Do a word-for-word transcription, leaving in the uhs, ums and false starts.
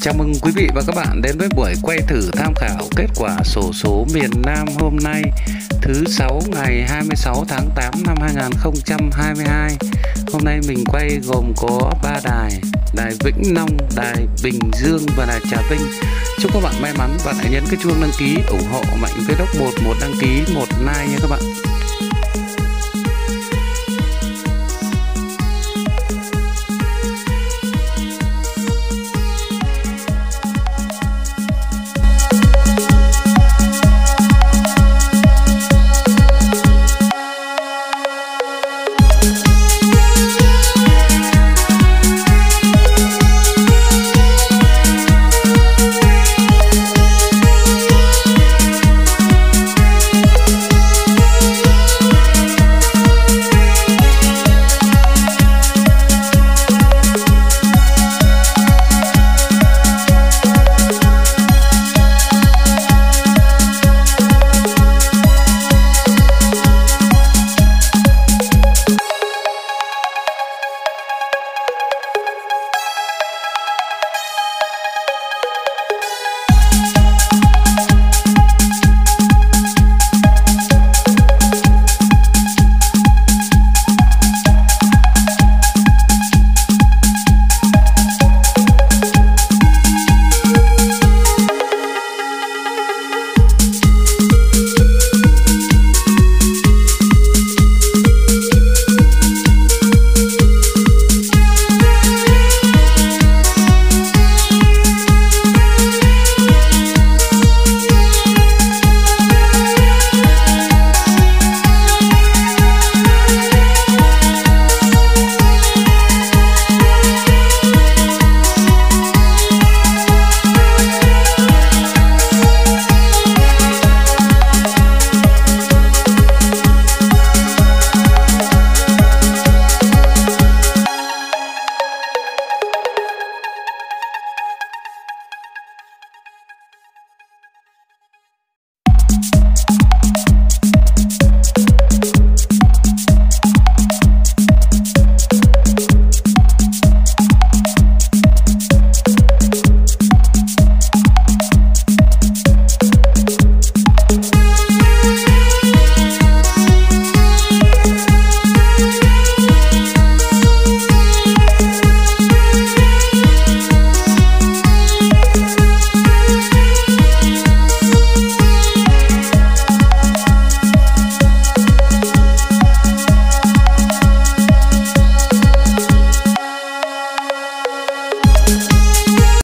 Chào mừng quý vị và các bạn đến với buổi quay thử tham khảo kết quả xổ số miền Nam hôm nay thứ sáu ngày hai mươi sáu tháng tám năm hai nghìn không trăm hai mươi hai. Hôm nay mình quay gồm có ba đài: đài Vĩnh Long, đài Bình Dương và đài Trà Vinh. Chúc các bạn may mắn và hãy nhấn cái chuông đăng ký ủng hộ Mạnh Vlog một, một đăng ký, một like nha các bạn.